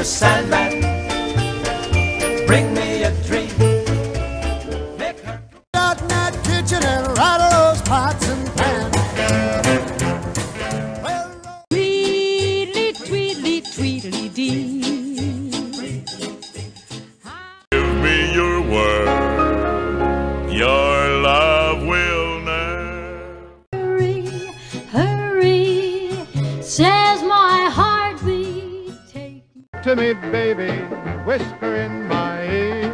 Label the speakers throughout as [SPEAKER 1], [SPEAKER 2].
[SPEAKER 1] Mr. Sandman, bring me a dream. Make her
[SPEAKER 2] out in that kitchen and rattle those pots and pans. Well,
[SPEAKER 3] Tweedly, tweedly, tweedly dee.
[SPEAKER 4] Give me your word, your love will never.
[SPEAKER 3] Hurry, hurry, says my heartbeat. Take
[SPEAKER 2] to me, baby, whisper in my ear.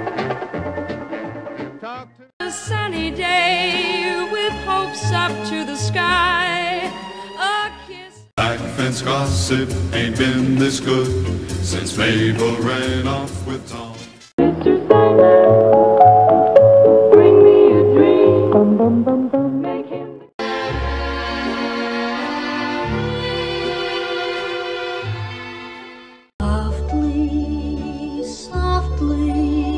[SPEAKER 2] Talk to
[SPEAKER 3] a sunny day with hopes up to the sky. A kiss.
[SPEAKER 5] Back fence gossip ain't been this good since Mabel ran off with Tom.
[SPEAKER 3] Mr. Sandman, bring me a dream. Bum, bum, bum, bum. Make him. Softly, softly,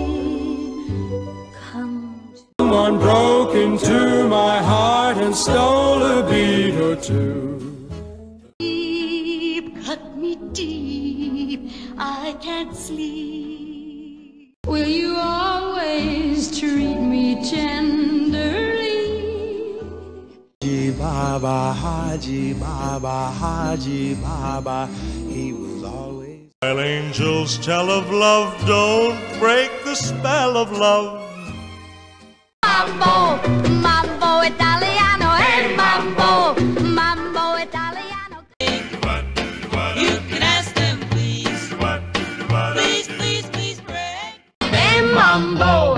[SPEAKER 3] come to.
[SPEAKER 1] someone broke into my heart and stole a beat or two.
[SPEAKER 3] Deep, cut me deep, I can't sleep. Will you always treat me tenderly?
[SPEAKER 6] Hajji Baba, Hajji Baba, Hajji Baba, he was always.
[SPEAKER 4] While angels tell of love, don't break the spell of love.
[SPEAKER 3] Mambo, Mambo Italiano, hey Mambo, Mambo Italiano. You can ask them, please, please, please, please, break. Hey Mambo.